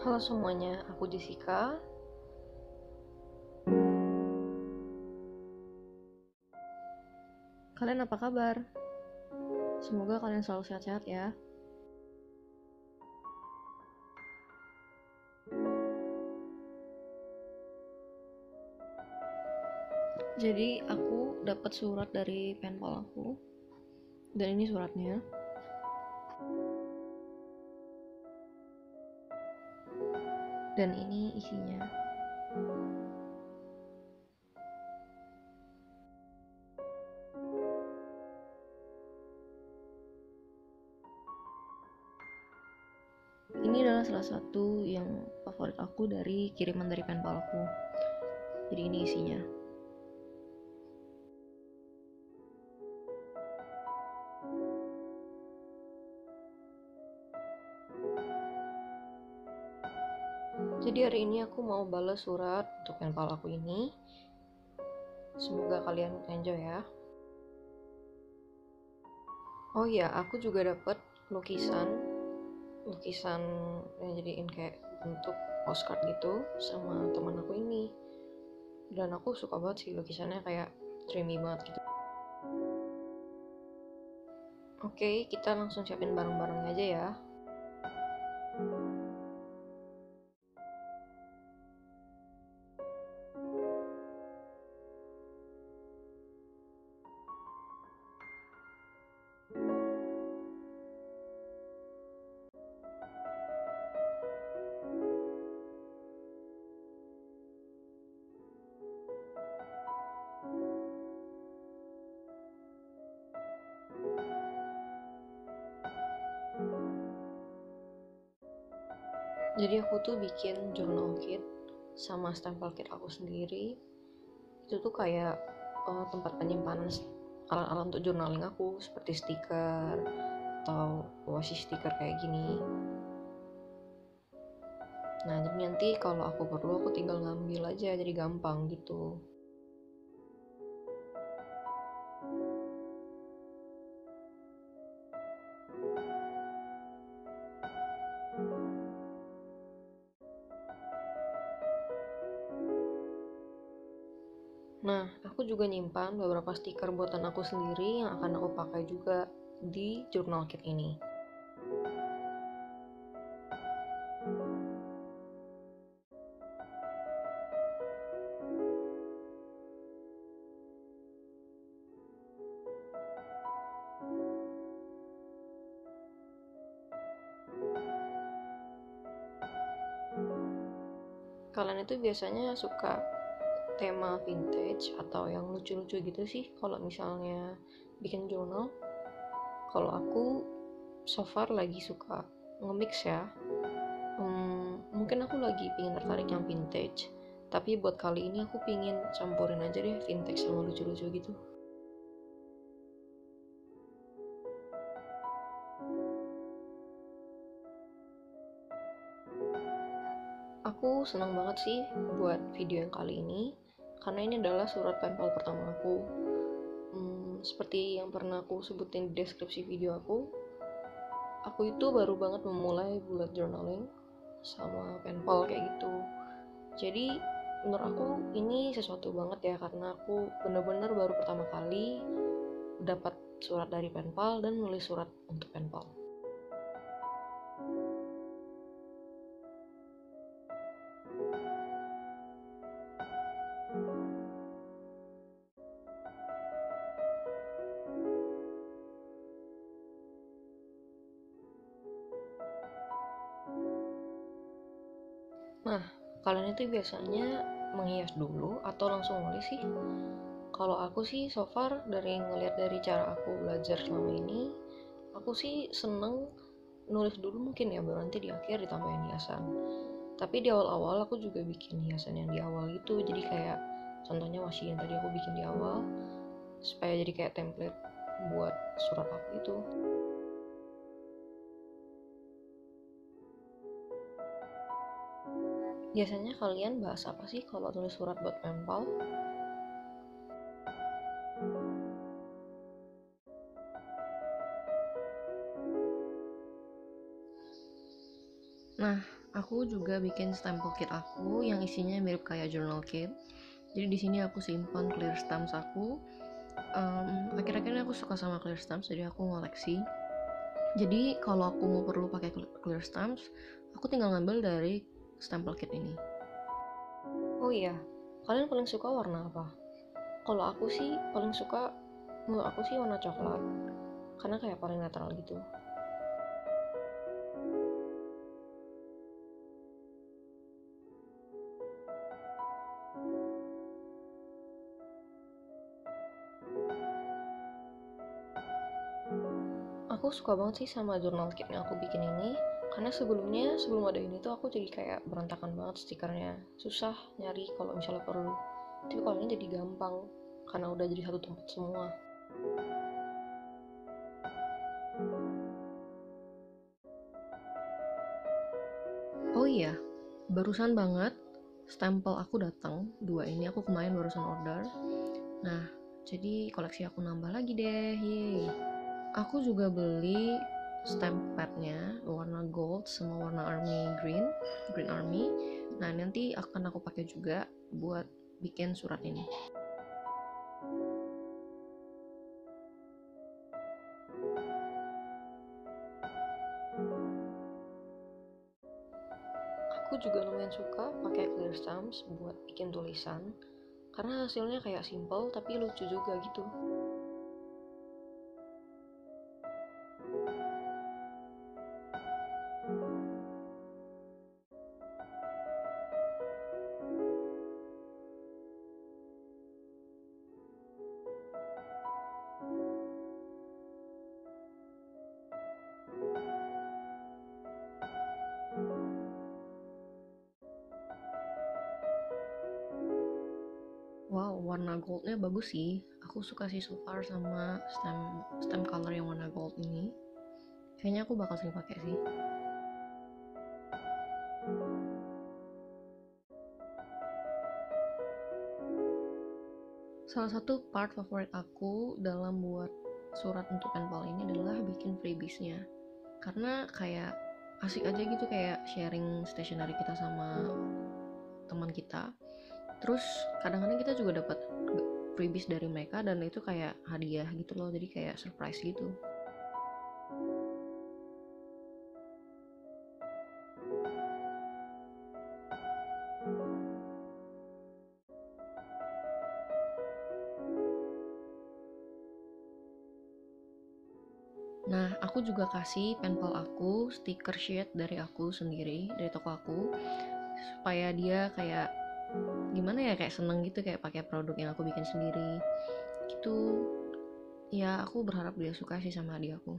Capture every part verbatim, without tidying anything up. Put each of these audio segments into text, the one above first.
Halo semuanya, aku Jessica. Kalian apa kabar? Semoga kalian selalu sehat-sehat ya. Jadi aku dapat surat dari penpal aku. Dan ini suratnya. Dan ini isinya. Ini adalah salah satu yang favorit aku dari kiriman dari penpal aku. Jadi ini isinya. Jadi hari ini aku mau balas surat untuk penpal aku ini. Semoga kalian enjoy ya. Oh iya, aku juga dapat lukisan lukisan yang jadiin kayak bentuk postcard gitu sama teman aku ini, dan aku suka banget sih lukisannya, kayak dreamy banget gitu. Oke, kita langsung siapin barang-barangnya aja ya. Jadi aku tuh bikin journal kit sama stempel kit aku sendiri. Itu tuh kayak uh, tempat penyimpanan alat-alat untuk journaling aku, seperti stiker atau washi stiker kayak gini. Nah, jadi nanti kalau aku perlu aku tinggal ngambil aja, jadi gampang gitu. Nah, aku juga nyimpan beberapa stiker buatan aku sendiri yang akan aku pakai juga di journal kit ini. Kalian itu biasanya suka tema vintage atau yang lucu-lucu gitu sih kalau misalnya bikin journal? Kalau aku so far lagi suka nge-mix ya. Hmm, mungkin aku lagi pingin tertarik yang vintage, tapi buat kali ini aku pingin campurin aja deh vintage sama lucu-lucu gitu. Aku senang banget sih buat video yang kali ini, karena ini adalah surat penpal pertama aku. Hmm, seperti yang pernah aku sebutin di deskripsi video aku, aku itu baru banget memulai bullet journaling sama penpal kayak gitu. Jadi menurut aku ini sesuatu banget ya, karena aku bener-bener baru pertama kali dapat surat dari penpal dan nulis surat untuk penpal. Nah, kalian itu biasanya menghias dulu atau langsung nulis sih? Kalau aku sih so far dari ngelihat dari cara aku belajar selama ini, aku sih seneng nulis dulu mungkin ya, baru nanti di akhir ditambahin hiasan. Tapi di awal-awal aku juga bikin hiasan yang di awal gitu, jadi kayak contohnya washi yang tadi aku bikin di awal, supaya jadi kayak template buat surat aku itu. Biasanya kalian bahas apa sih kalau tulis surat buat penpal? Nah, Aku juga bikin stempel kit aku yang isinya mirip kayak journal kit. Jadi di sini aku simpan clear stamps aku. Um, akhir-akhir ini aku suka sama clear stamps, jadi aku ngoleksi. Jadi kalau aku mau perlu pakai clear stamps, aku tinggal ngambil dari stempel kit ini. Oh iya, kalian paling suka warna apa? Kalau aku sih paling suka, menurut aku sih warna coklat, karena kayak paling netral gitu. Aku suka banget sih sama journal kit yang aku bikin ini, karena sebelumnya sebelum ada ini tuh aku jadi kayak berantakan banget stikernya, susah nyari kalau misalnya perlu. Tapi kalau ini jadi gampang karena udah jadi satu tempat semua. Oh iya, barusan banget stempel aku datang, dua ini aku kemarin barusan order. Nah, jadi koleksi aku nambah lagi deh, yeay. Aku juga beli stamp padnya warna gold sama warna army green, green army. Nah, nanti akan aku pakai juga buat bikin surat ini. Aku juga lumayan suka pakai clear stamps buat bikin tulisan, karena hasilnya kayak simple tapi lucu juga gitu. Wow, warna goldnya bagus sih. Aku suka sih so far sama stem stem color yang warna gold ini. Kayaknya aku bakal sering pakai sih. Salah satu part favorit aku dalam buat surat untuk penpal ini adalah bikin freebiesnya. Karena kayak asik aja gitu, kayak sharing stationery kita sama teman kita. Terus kadang-kadang kita juga dapat freebies dari mereka dan itu kayak hadiah gitu loh, jadi kayak surprise gitu. Nah, aku juga kasih penpal aku stiker sheet dari aku sendiri, dari toko aku, supaya dia kayak gimana ya, kayak seneng gitu, kayak pakai produk yang aku bikin sendiri gitu. Ya, aku berharap dia suka sih sama hadiahku.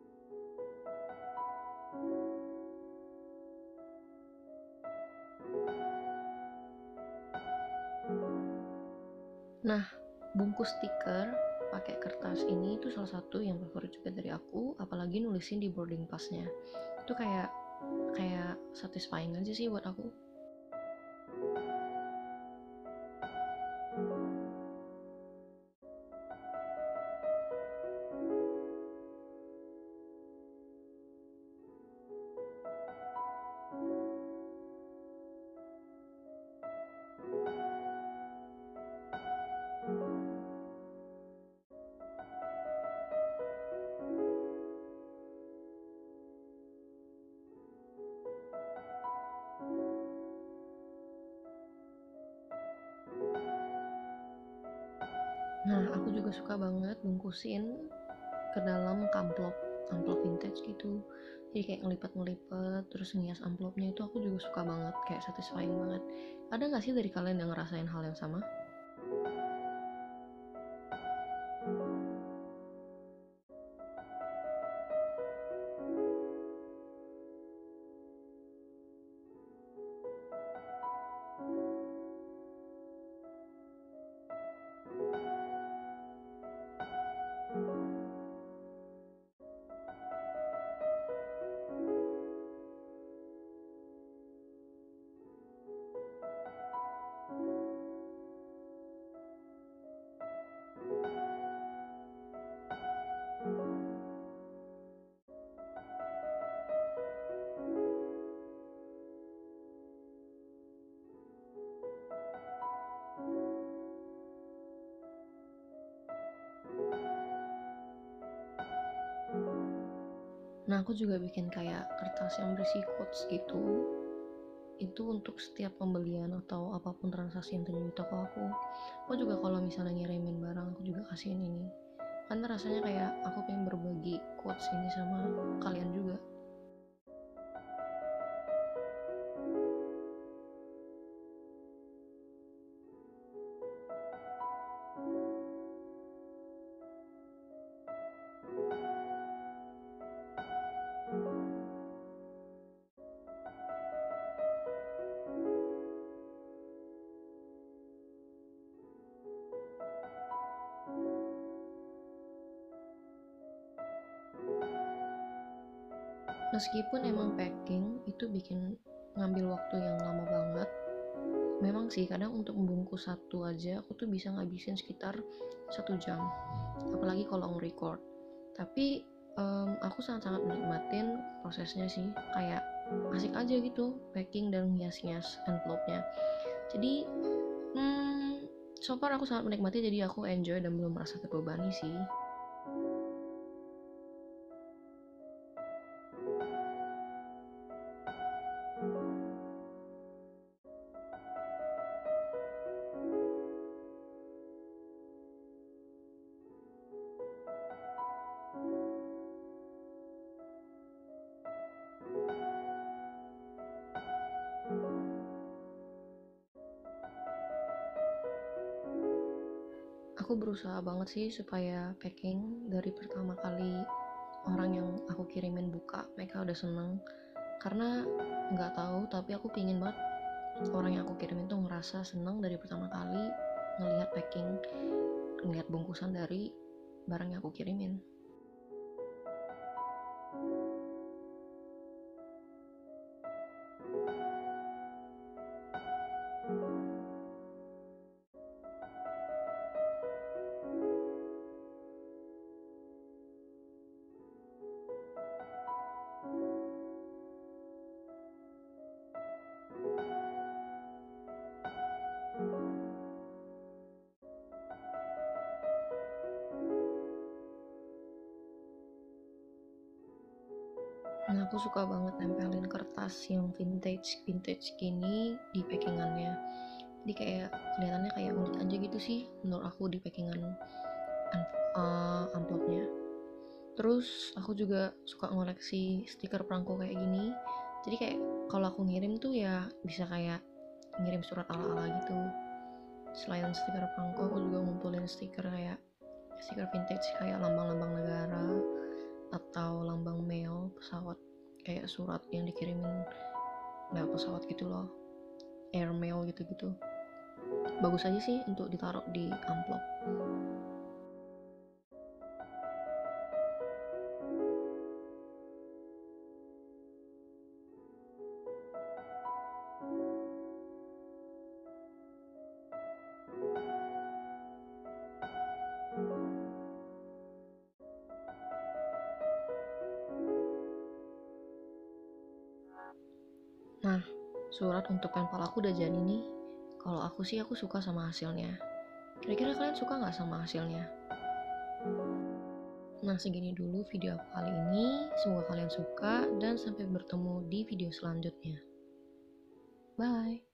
Nah, bungkus stiker pakai kertas ini itu salah satu yang favorit juga dari aku, apalagi nulisin di boarding passnya. Itu kayak kayak satisfying aja sih buat aku. Nah, aku juga suka banget bungkusin ke dalam amplop amplop vintage gitu, jadi kayak ngelipet-ngelipet terus ngias amplopnya, itu aku juga suka banget, kayak satisfying banget. Ada nggak sih dari kalian yang ngerasain hal yang sama? Nah, aku juga bikin kayak kertas yang berisi quotes gitu. Itu untuk setiap pembelian atau apapun transaksi yang terjadi di toko aku. Aku juga kalau misalnya ngirimin barang, aku juga kasihin ini. Karena rasanya kayak aku pengen berbagi quotes ini sama kalian juga. Meskipun emang packing itu bikin ngambil waktu yang lama banget, memang sih kadang untuk membungkus satu aja aku tuh bisa ngabisin sekitar satu jam, apalagi kalau nge-record. Tapi um, aku sangat-sangat menikmatin prosesnya sih, kayak asik aja gitu packing dan hias-hias envelope-nya. Jadi hmm, so far aku sangat menikmati, jadi aku enjoy dan belum merasa terbebani sih. Aku berusaha banget sih supaya packing dari pertama kali orang yang aku kirimin buka, mereka udah seneng. Karena nggak tahu, tapi aku pingin banget orang yang aku kirimin tuh ngerasa seneng dari pertama kali ngelihat packing, ngelihat bungkusan dari barang yang aku kirimin. Nah, aku suka banget nempelin kertas yang vintage vintage gini di packingannya. Jadi kayak kelihatannya kayak unik aja gitu sih menurut aku di packingan uh, amplopnya. Terus aku juga suka ngoleksi stiker perangko kayak gini. Jadi kayak kalau aku ngirim tuh ya bisa kayak ngirim surat ala-ala gitu. Selain stiker perangko, aku juga ngumpulin stiker kayak stiker vintage kayak lambang-lambang negara atau lambang mail pesawat, kayak surat yang dikirimin lewat pesawat gitu loh, airmail gitu-gitu. Bagus aja sih untuk ditaruh di amplop. Nah, surat untuk penpal aku udah jadi nih. Kalau aku sih aku suka sama hasilnya. Kira-kira kalian suka nggak sama hasilnya? Nah, segini dulu video aku kali ini. Semoga kalian suka dan sampai bertemu di video selanjutnya. Bye!